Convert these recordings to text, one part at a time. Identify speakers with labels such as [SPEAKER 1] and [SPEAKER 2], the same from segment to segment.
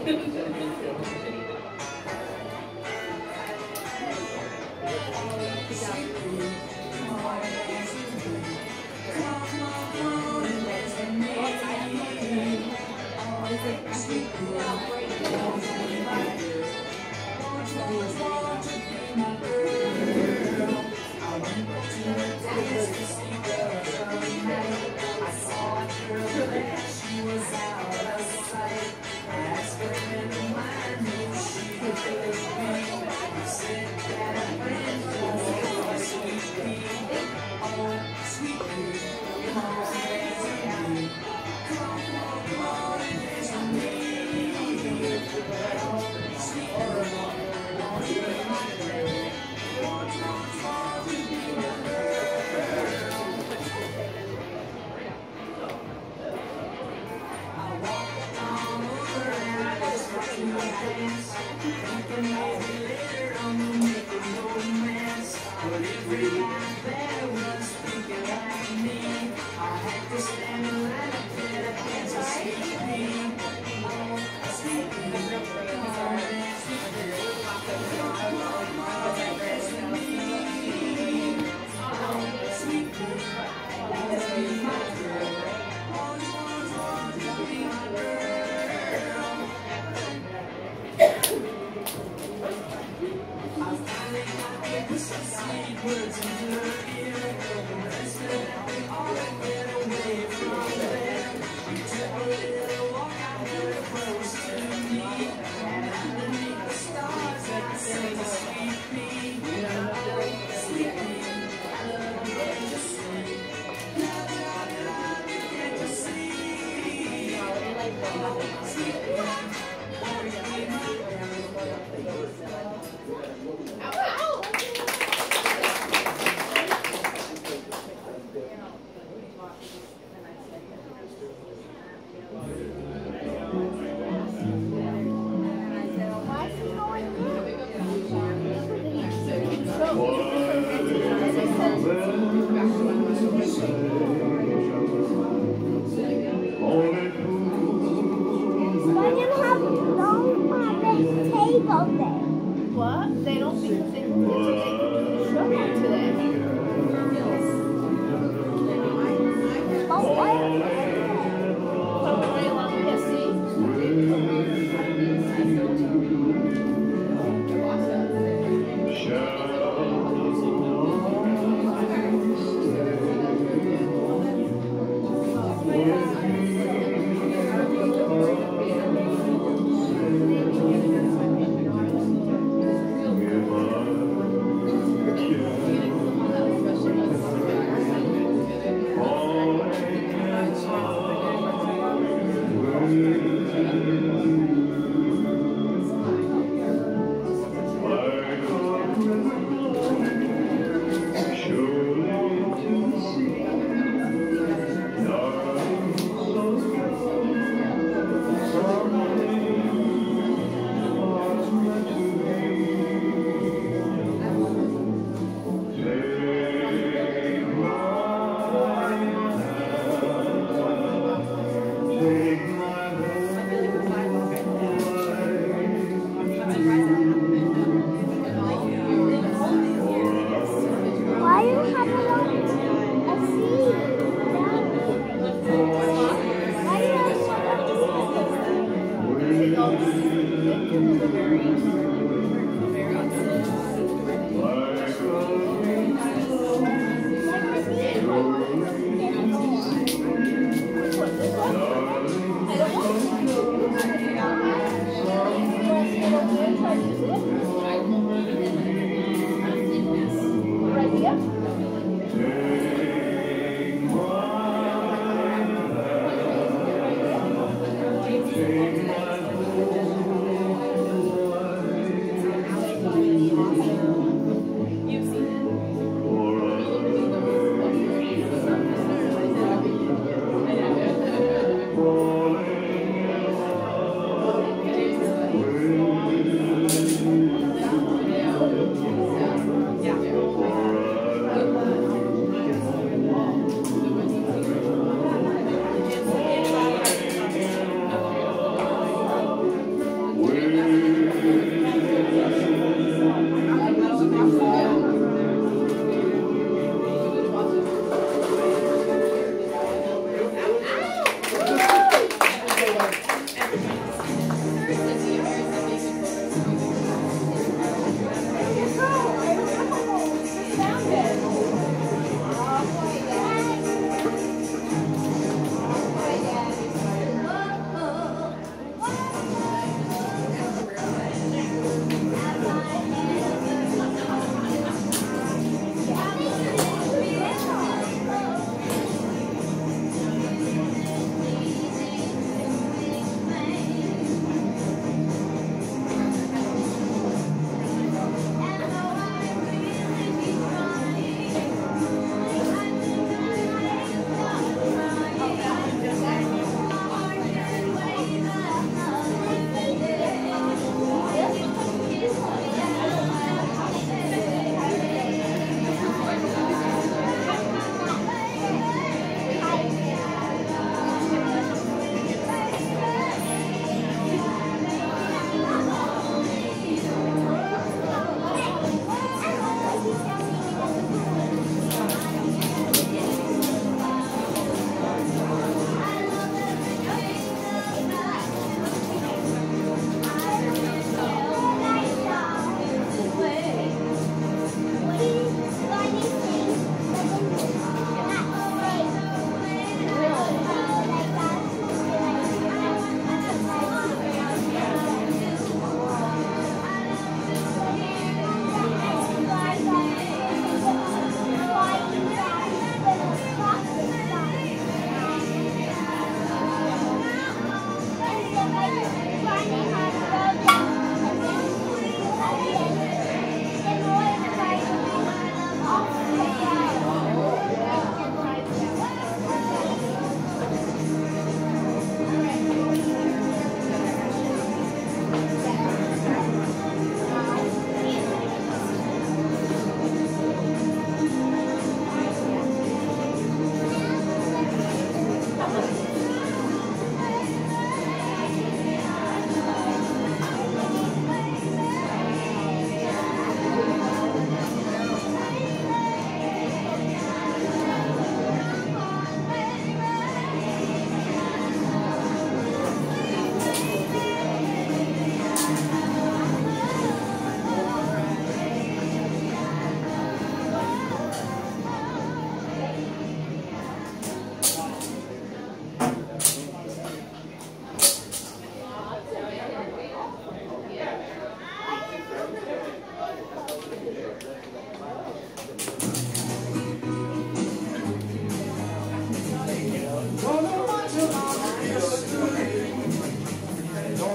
[SPEAKER 1] What? They don't because they show up today. You've seen it.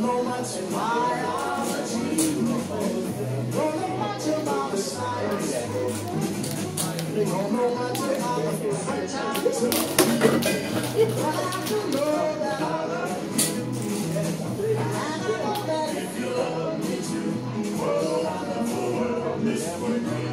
[SPEAKER 2] know much biology. Don't know much about the science. Don't know much about the fertility. But I do know that I love you. And I know that if you love me too, what a wonderful world this would be.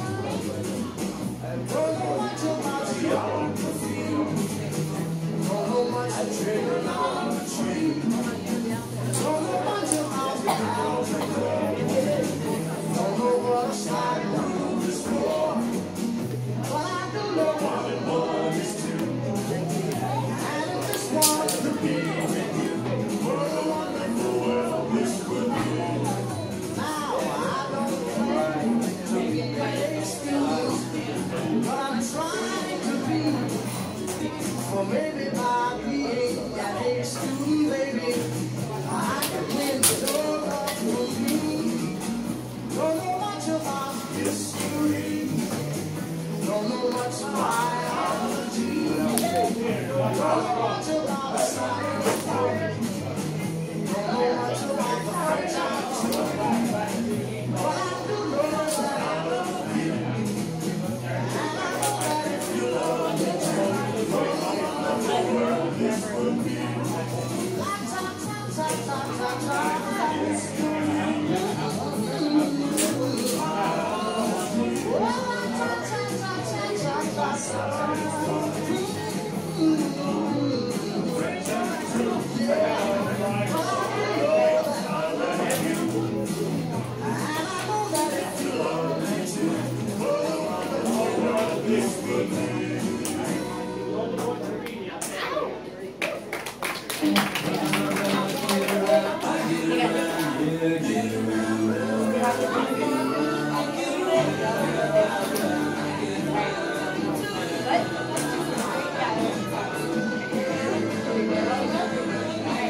[SPEAKER 2] Don't know much about geography. Don't know much trigonometry. Don't know much about algebra. Don't know what a side rule is for. But I do know what it was too. And I just want to be with you. What a wonderful world this would be. Now I don't claim to be excused, but I'm trying to be. For maybe by being that A student, baby, I can win your love for me. Don't know much about history. Don't know much biology. Don't know much about science. Don't know much about the fertility. But I do know that I love you. And I know that if you love me too, the world this would be. La ta ta ta ta ta ta.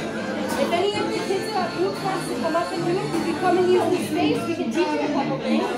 [SPEAKER 3] If any of the kids got food class to come up and do it, we could come and use the space, we could teach them a couple things.